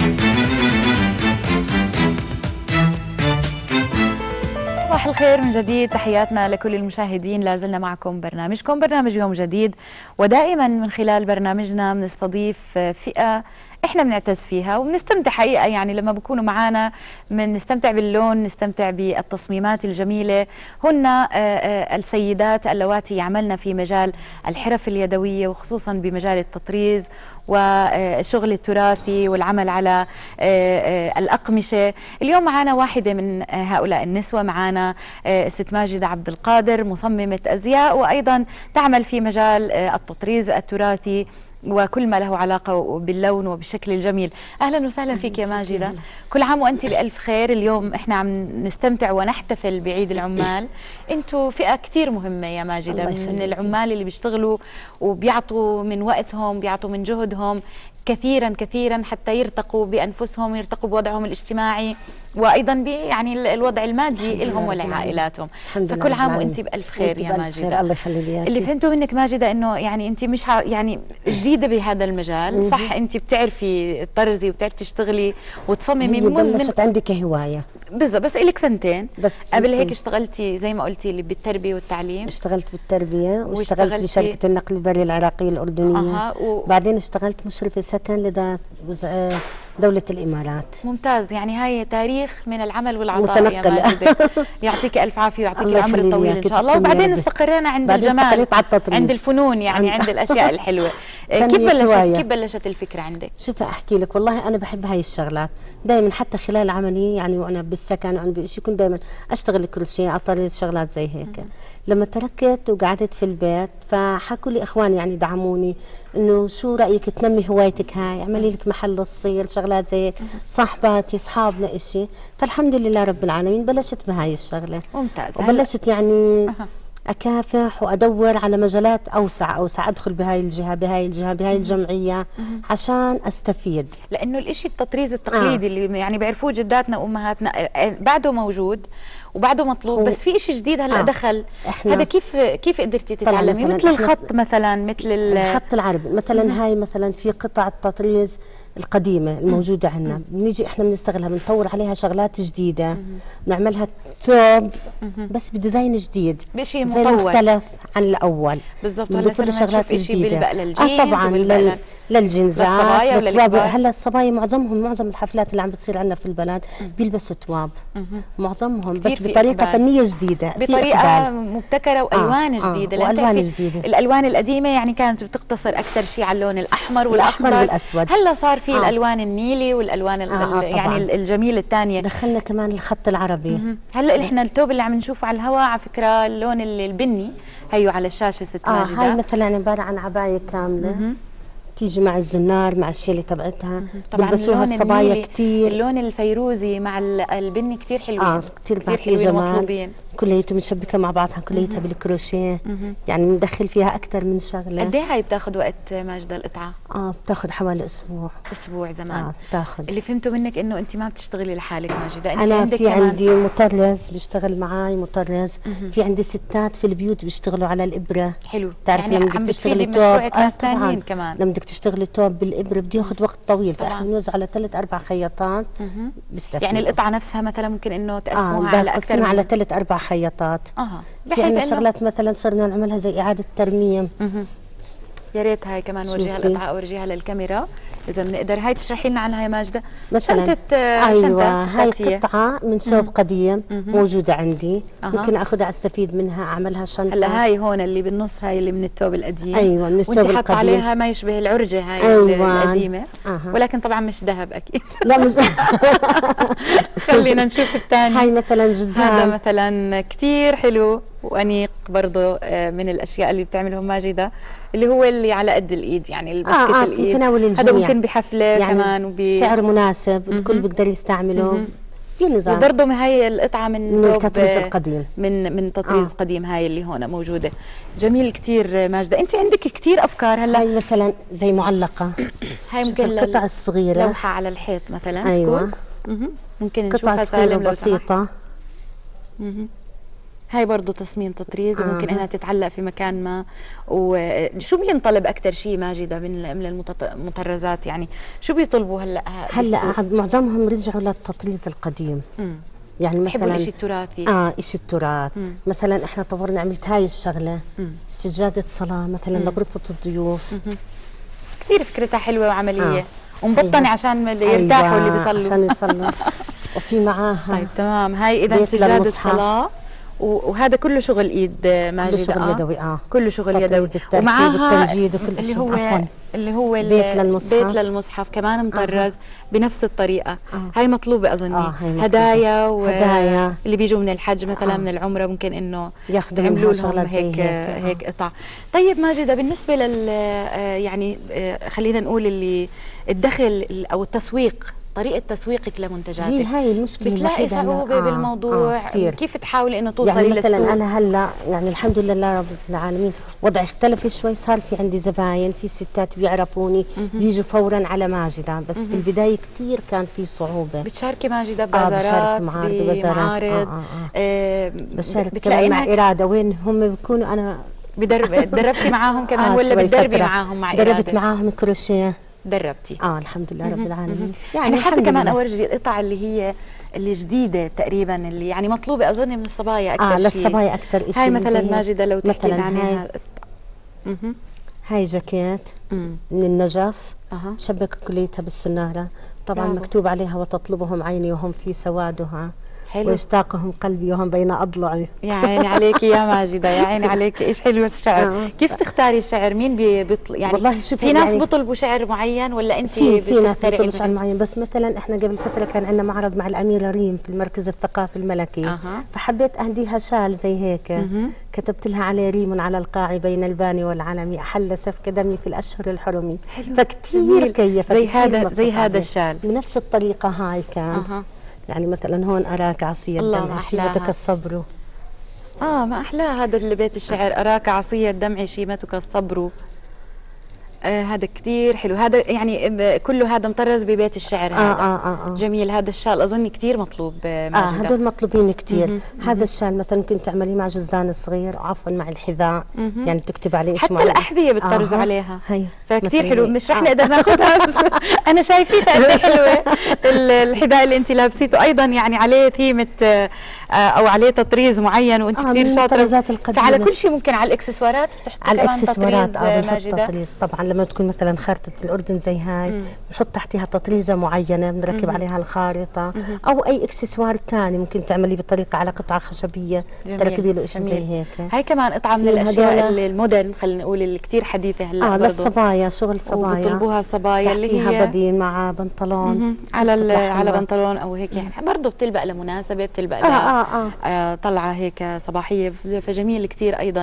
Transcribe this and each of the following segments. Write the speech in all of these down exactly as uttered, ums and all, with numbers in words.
صباح الخير من جديد، تحياتنا لكل المشاهدين. لازلنا معكم برنامجكم برنامج يوم جديد، ودائما من خلال برنامجنا بنستضيف فئة احنا بنعتز فيها وبنستمتع حقيقة، يعني لما بكونوا معنا بنستمتع باللون، نستمتع بالتصميمات الجميلة. هن السيدات اللواتي يعملن في مجال الحرف اليدوية وخصوصا بمجال التطريز والشغل التراثي والعمل على الأقمشة. اليوم معنا واحدة من هؤلاء النسوة، معنا ست ماجدة عبد القادر، مصممة أزياء وأيضا تعمل في مجال التطريز التراثي وكل ما له علاقة باللون وبالشكل الجميل. أهلا وسهلا فيك يا ماجدة، كل عام وأنت بألف خير. اليوم إحنا عم نستمتع ونحتفل بعيد العمال. أنتوا فئة كتير مهمة يا ماجدة، من العمال اللي بيشتغلوا وبيعطوا من وقتهم، بيعطوا من جهدهم كثيرا كثيرا حتى يرتقوا بأنفسهم، يرتقوا بوضعهم الاجتماعي وأيضا يعني الوضع المادي لهم ولعائلاتهم. فكل عام وأنت بألف خير يا ماجدة. الله يخلي لي. اللي فهمته منك ماجدة إنه يعني أنت مش يعني جديدة بهذا المجال، صح؟ أنت بتعرفي تطرزي وبتعرفي تشتغلي وتصممي. هي بلشت عندي كهواية بالضبط، بس إلك سنتين بس. قبل هيك اشتغلتي زي ما قلتي اللي بالتربية والتعليم. اشتغلت بالتربية واشتغلت بشركة النقل البري العراقية الأردنية. أها. و... بعدين اشتغلت مشرفة سكن لدى دولة الإمارات. ممتاز، يعني هاي تاريخ من العمل والعطاء متنقلة. يا ماجدة. يعطيك ألف عافية ويعطيك العمر الطويل إن شاء الله. وبعدين استقرينا عند الجمال، عند الفنون، يعني عند, عند الأشياء الحلوة. كيف بلشت كيف بلشت الفكرة عندك؟ شوفي أحكي لك، والله أنا بحب هاي الشغلات دائما، حتى خلال عملي يعني وأنا بالسكن وأنا بشيء كنت دائما أشتغل كل شيء، أطرز شغلات زي هيك. لما تركت وقعدت في البيت فحكوا لي إخواني يعني دعموني إنه شو رأيك تنمي هوايتك هاي، اعملي لك محل صغير شغلات زي هيك. صاحباتي أصحابنا إشي، فالحمد لله رب العالمين بلشت بهاي الشغلة. ممتاز. وبلشت يعني أكافح وأدور على مجالات أوسع أوسع، أدخل بهاي الجهة بهاي الجهة بهاي الجمعية عشان أستفيد. لأنه الإشي التطريز التقليدي آه. اللي يعني بيعرفوه جداتنا وأمهاتنا بعده موجود وبعده مطلوب، بس في إشي جديد هلا آه. دخل. هذا كيف كيف قدرتي تتعلمي؟ مثل الخط مثلا، مثل الخط العربي مثلا. مم. هاي مثلا في قطع التطريز القديمة الموجودة عندنا، بنيجي احنا بنستغلها، بنطور عليها شغلات جديدة، بنعملها ثوب بس بديزاين جديد، بشيء مختلف عن الأول. بالضبط. بنضيف له شغلات جديدة. آه طبعا لل... للجنزات للتواب. هلا الصبايا معظمهم معظم الحفلات اللي عم بتصير عندنا في البلد بيلبسوا تواب معظمهم، بس بطريقة فنية جديدة، بطريقة مبتكرة وألوان آه جديدة. آه وألوان جديدة. الألوان القديمة يعني كانت بتقتصر أكثر شيء على اللون الأحمر والأخضر والأسود. هلا صار في آه. الألوان النيلي والألوان آه آه يعني الجميلة الثانية. دخلنا كمان الخط العربي. هلا احنا الثوب اللي عم نشوفه على الهواء على فكرة اللون البني هيو على الشاشة ست آه ماجدة. هاي مثلا عبارة عن عباية كاملة. مم. تيجي مع الزنار مع الشيله تبعتها، بيلبسوها الصبايا كثير. اللون الفيروزي مع البني كثير حلوين. اه كثير بعطيه جمال، كليته مشبكه مع بعضها كليتها بالكروشيه، يعني بندخل فيها اكثر من شغله. قد ايه هاي بتاخذ وقت ماجدة القطعه؟ اه بتاخذ حوالي اسبوع. اسبوع زمان. اه بتاخذ. اللي فهمته منك انه انت ما بتشتغلي لحالك ماجدة، انت انا عندك في كمان عندي مطرز بيشتغل معي، مطرز. مم. في عندي ستات في البيوت بيشتغلوا على الابره. حلو. بتعرفي يعني لما بدك تشتغلي توب آه طبعا كمان لما بدك تشتغلي توب بالابره بده ياخذ وقت طويل، فاحنا بنوزع على ثلاث اربع خياطات بيستفيدوا. يعني القطعه نفسها مثلا ممكن انه تقسموها آه على اكثر من على ثلاث اربع خياطات. اها. في عندنا شغلات مثلا صرنا نعملها زي اعاده ترميم. اها. يا ريت هاي كمان نورجيها القطعه او ورجيها للكاميرا اذا بنقدر. هاي تشرحي لنا عنها يا ماجدة. مثلا شنطة ايوه شنطة هاي قطعه من ثوب قديم موجوده عندي. أه. ممكن اخذها استفيد منها اعملها شنطه. هلا هاي هون اللي بالنص هاي اللي من الثوب القديم. ايوه من الثوب القديم، وانت حاطه عليها ما يشبه العرجه هاي أيوة. القديمه. أه. ولكن طبعا مش ذهب اكيد. لا مش خلينا نشوف الثاني. هاي مثلا جزام، هذا مثلا كثير حلو وانيق برضه من الاشياء اللي بتعملهم ماجدة، اللي هو اللي على قد الايد يعني البسكت آه آه الايد، متناول الجميع. هذا ممكن بحفله يعني كمان وب سعر مناسب الكل بيقدر يستعمله. في نظام. وبرضه هاي القطعه من من التطريز القديم، من من تطريز آه. قديم هاي اللي هون موجوده. جميل كثير ماجدة. انت عندك كثير افكار. هلا هاي مثلا زي معلقه، هاي ممكن القطع الصغيره لوحه على الحيط مثلا. ايوه ممكن قطعه صغيره بسيطه. هاي برضه تصميم تطريز وممكن آه. انها تتعلق في مكان ما. وشو بينطلب اكثر شيء ماجده من من المتط- المطرزات؟ يعني شو بيطلبوا هلا هلا بالسوق؟ عاد معظمهم رجعوا للتطريز القديم. مم. يعني بحبوا مثلا الشيء التراثي. اه شيء التراث. مم. مثلا احنا طورنا، عملت هاي الشغله مم. سجاده صلاه مثلا مم. لغرفه الضيوف. كثير فكرتها حلوه وعمليه. آه. ومبطنه هيها. عشان يرتاحوا اللي أيوة، بيصلوا. عشان يصلوا. وفي معاها طيب تمام. هاي اذا بيت سجاده للمصحف. صلاه و- وهذا كله شغل ايد ماجد. كله شغل آه. يدوي. اه كله شغل تطريز يدوي. التركيب ومعاها والتنجيد وكل اللي شيء. هو عفوا اللي هو ال- بيت للمصحف. بيت للمصحف كمان مطرز بنفس الطريقه. آه. هاي مطلوبه اظني. آه، هاي مطلوبة. هدايا و... هدايا. اللي بيجوا من الحج مثلا آه. من العمره ممكن انه ياخذوا يعملوا منها لهم شغلات زي هيك هيك. آه. هيك قطع. طيب ماجده بالنسبه لل آه، يعني آه، خلينا نقول اللي الدخل او التسويق، طريقه تسويقك لمنتجاتك هي هاي المشكله بتلاقي الوحيده عنا. صعوبه آه. بالموضوع؟ آه. كثير. كيف تحاولي انه توصلي يعني للسوق؟ مثلا انا هلا يعني الحمد لله رب العالمين وضعي اختلف شوي، صار في عندي زباين، في ستات بيعرفوني بيجوا فورا على ماجده، بس في البدايه كثير كان في صعوبه. بتشاركي ماجده اه ببازارات؟ بشارك معارض وبازارات. بمعارض؟ اه اه, آه. آه بشارك بتلاقي كمان مع إنك اراده، وين هم بيكونوا انا بدرب دربتي معاهم كمان آه ولا شوي بتدربي فترة. معاهم مع دربت إرادة؟ معاهم كروشيه. دربتي. اه الحمد لله رب العالمين. يعني يعني انا حابه الحمد كمان لله. اورجي القطع اللي هي اللي جديده تقريبا، اللي يعني مطلوبه اظن من الصبايا اكثر اه شيء. للصبايا اكثر شيء. هاي مثلا ماجده لو تحكي لنا مثلا عنها. هاي هاي جاكيت امم من النجف. اها شبك كليتها بالسنارة، طبعا برافو. مكتوب عليها وتطلبهم عيني وهم في سوادها حلو. ويشتاقهم قلبي وهم بين أضلعي. يا عيني عليكي يا ماجده، يا عيني عليكي، ايش حلو الشعر. آه. كيف تختاري الشعر؟ مين بي- بيطل يعني والله شوفي في ناس يعني بيطلبوا شعر معين ولا انت في في ناس بتخترعي بيطلبوا شعر بهال- معين، بس مثلا احنا قبل فترة كان عندنا معرض مع الأميرة ريم في المركز الثقافي الملكي. أها. فحبيت أهديها شال زي هيك. مهم. كتبت لها عليه ريم على القاع بين الباني والعلم أحل سفك دمي في الأشهر الحرم. حلو. فكتير جميل. كيفت زي كتير هذا- انبسطت زي هذا عليه. الشال. بنفس الطريقة هاي كان. اها. يعني مثلا هون أراك عصي الله الدمع ما شيمتك أحلاها. الصبر. اه ما احلاه هذا اللي بيت الشعر. اراك عصي الدمع شيمتك الصبر. آه هذا كثير حلو. هذا يعني ب- كله هذا مطرز ببيت الشعر. آه هذا آه آه آه. جميل. هذا الشال اظن كثير مطلوب آه اه ماجدة. هدول مطلوبين كثير. هذا الشال مثلا كنت تعمليه مع جزدان صغير، عفوا مع الحذاء. يعني تكتب عليه ايش حتى معين. الاحذيه بتطرزوا آه عليها. هي فكتير مثلاً حلو. هيك. مش رح آه. نقدر ناخذها بس انا شايفيتها قد إيه حلوه. ال- الحذاء اللي انت لابسيته ايضا يعني عليه ثيمه آه، او عليه تطريز معين، وانت آه كثير من شاطره. الطرازات القديمة. فعلى كل شيء ممكن، على الاكسسوارات بتحطي على كمان الاكسسوارات تطريز اه آه، بنحط ماجدة. تطريز طبعا. لما تكون مثلا خارطة الاردن زي هاي بنحط تحتها تطريزه معينه، بنركب عليها الخارطه. او اي اكسسوار ثاني ممكن تعمليه بطريقه على قطعه خشبيه جميل، تركبي له شيء جميل. زي هيك. هاي كمان قطعه من في الاشياء هدول- اللي المودرن خلينا نقول اللي كثير حديثه هلا اه برضو. للصبايا، شغل صبايا. وبيطلبوها الصبايا اللي تحتيها هي بدي مع بنطلون. مهم. على ال- بتطلع على حلوة. بنطلون او هيك يعني برضه بتلبق لمناسبه، بتلبق آه آه آه. آه طلعه هيك صباحيه. فجميل كثير ايضا.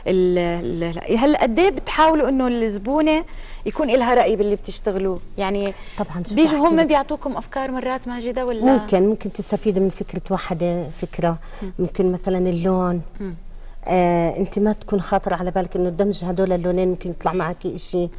ال- ال- هلا قد ايه بتحاولوا انه الزبونه يكون لها راي باللي بتشتغلوه؟ يعني طبعا شو بيجوا بحكي هم لك. بيعطوكم افكار مرات ماجده ولا ممكن ممكن تستفيد من فكره واحده فكره. ممكن مثلا اللون. مم. آه انت ما تكون خاطره على بالك انه دمج هدول اللونين ممكن يطلع معك شيء،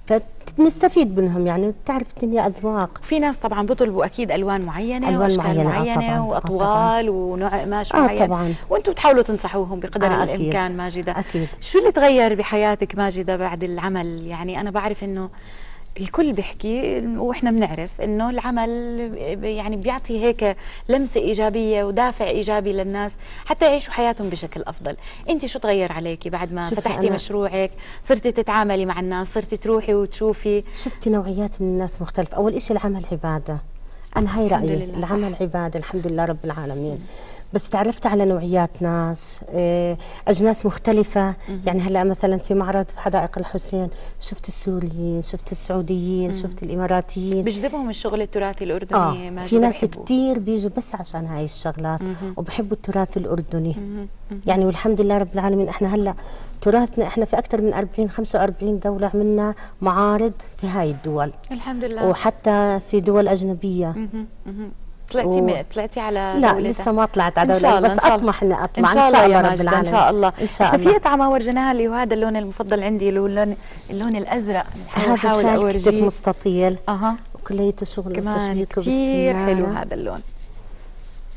فنستفيد منهم. يعني بتعرف الدنيا اذواق. في ناس طبعا بيطلبوا اكيد الوان معينه ألوان واشكال معينة، آه معينه طبعاً، آه واطوال ونوع قماش آه معين. طبعاً. وانتم بتحاولوا تنصحوهم بقدر آه أكيد. الامكان ماجده. أكيد. شو اللي تغير بحياتك ماجده بعد العمل؟ يعني انا بعرف انه الكل بيحكي واحنا بنعرف انه العمل يعني بيعطي هيك لمسه ايجابيه ودافع ايجابي للناس حتى يعيشوا حياتهم بشكل افضل. انت شو تغير عليكي بعد ما شوفي فتحتي أنا- مشروعك؟ صرتي تتعاملي مع الناس، صرتي تروحي وتشوفي؟ شفت نوعيات من الناس مختلفة. أول إشي العمل عبادة، أنا هاي الحمد رأيي. لله، العمل صح. عبادة الحمد لله رب العالمين. بس تعرفت على نوعيات ناس، آه، أجناس مختلفة. يعني هلا مثلا في معرض في حدائق الحسين شفت السوريين، شفت السعوديين، شفت الإماراتيين. بيجذبهم الشغل التراثي الاردني آه ماجدة؟ في ناس بحبوه. كتير بيجوا بس عشان هاي الشغلات وبحبوا التراث الأردني. يعني والحمد لله رب العالمين احنا هلا تراثنا، احنا في أكثر من أربعين خمسة وأربعين دولة عملنا معارض في هاي الدول، الحمد لله. وحتى في دول أجنبية. مهم. مهم. طلعتي و- م... طلعتي على لا دولة لسه ما طلعت على إن شاء دولة، الله، بس إن شاء الله. أطمح إني أطلع ان شاء الله يا رب ماجدة، العالمين. ان شاء الله. إن شاء احنا الله. في قطعه ما ورجيناها اللي هو هذا اللون المفضل عندي اللي هو اللون اللون الازرق. هذا بحاول شال كتف اورجيه. مستطيل اها وكليته شغل كمان وتشبيكه كثير حلو بالسنارة. هذا اللون.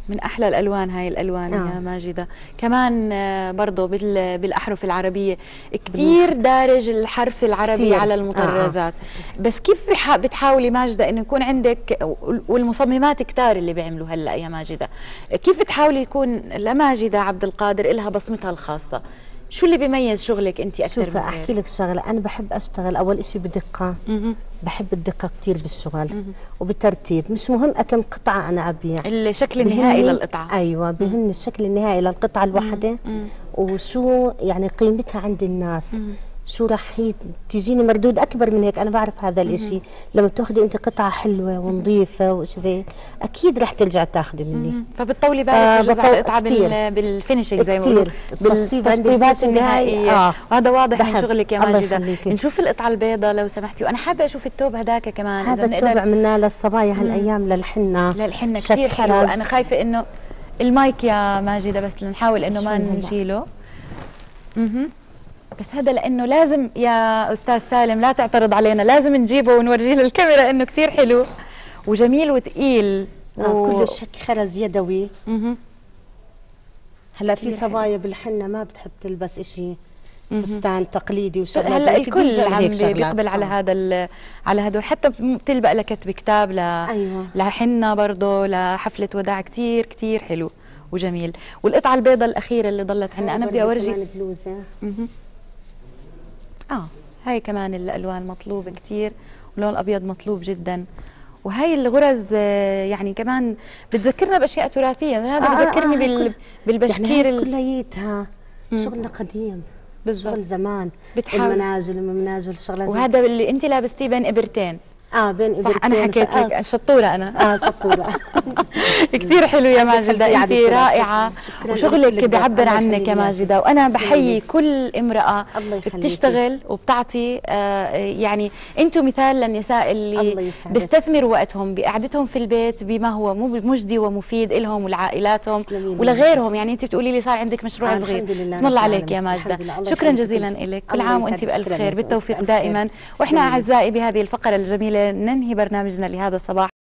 من احلى الالوان هاي الالوان آه. يا ماجده. كمان آه، برضه بال- بالاحرف العربيه كثير دارج الحرف العربي كتير. على آه، المطرزات. بس كيف بح- بتحاولي ماجده انه يكون عندك، والمصممات كتار اللي بيعملوا هلا يا ماجده، كيف بتحاولي يكون لماجده عبد القادر إلها بصمتها الخاصه؟ شو اللي بيميز شغلك انت اكثر شوفي من احكي غيرك؟ لك شغله، انا بحب اشتغل اول اشي بدقه. مهم. بحب الدقه كتير بالشغل وبالترتيب، مش مهم كم قطعه انا ابيع، الشكل النهائي بهمني- للقطعه. ايوه بهمني الشكل النهائي للقطعه الواحده، وشو يعني قيمتها عند الناس، شو راح هي تجيني مردود اكبر من هيك. انا بعرف هذا الاشي، لما تاخذي انت قطعه حلوه ونظيفه وشي زي اكيد راح ترجع تاخذي مني. مم. فبتطولي بالك بجوز على فبطول- القطعه كتير. بال... بالفينشنج زي ما بيقولوا، كتير. التشطيب عندي بالتشطيبات الفينش النهائي. النهائيه. آه. وهذا واضح من بحب. شغلك يا الله ماجده. يخليكي. نشوف القطعه البيضاء لو سمحتي، وانا حابه اشوف الثوب هداك كمان هذا إذا التوب بنقدر- عملناه للصبايا هالايام للحنه للحنه شك كثير حلو. خرز. انا خايفه انه المايك يا ماجده بس لنحاول انه ما شو هلا؟ نشيله. اها بس هذا لانه لازم يا استاذ سالم لا تعترض علينا، لازم نجيبه ونورجيه للكاميرا انه كثير حلو وجميل وثقيل. آه و... كله شك خرز يدوي. مه. هلا في كتير حلو. صبايا بالحنه ما بتحب تلبس اشي فستان تقليدي وشغلات هلا زي هيك، الكل بيلجأ عم لهيك شغلات. بيقبل على آه. هذا ال- على هدول، حتى بتلبق لكتب كتاب ل أيوة. لحنه برضه لحفله وداع. كتير كتير حلو وجميل. والقطعه البيضاء الاخيره اللي ضلت عنا انا بدي اورجي. كمان بلوزه. مهم. اه هاي كمان الالوان مطلوب كتير، واللون الابيض مطلوب جدا. وهي الغرز آه، يعني كمان بتذكرنا باشياء تراثيه. هذا آه، آه، بذكرني آه، بال... كل- بالبشكير يعني ال... كليتها شغلنا قديم، بالضبط. شغل زمان. بتحاول- المناجل المناجل شغلات زي- وهذا اللي انت لابستيه بين ابرتين. اه بين صح انا إبرتين حكيت لك وسقف. شطوره انا. اه شطوره. كثير حلو يا الله ماجده، يخليك انت يا رائعه شكراً. وشغلك شكراً. بيعبر الله عنك يخليك يا يا ماجده. وانا تسلمي بحيي لي. كل امراه الله يخليكي. بتشتغل وبتعطي. آه يعني انتم مثال للنساء الله اللي يسعدك. بيستثمروا وقتهم بقعدتهم في البيت بما هو مو- مجدي ومفيد لهم ولعائلاتهم تسلمي لي. ولغيرهم. يعني انت بتقولي لي صار عندك مشروع آه، صغير، الحمد لله بسم الله رب عليك يا العالمين. ماجده. الحمد لله. الله شكرا يخليك. جزيلا لك، كل الله عام وانت يسعدك. بالف شكراً خير، لك. بالتوفيق بألف دائما. خير. واحنا تسلمي لي. اعزائي بهذه الفقره الجميله ننهي برنامجنا لهذا الصباح.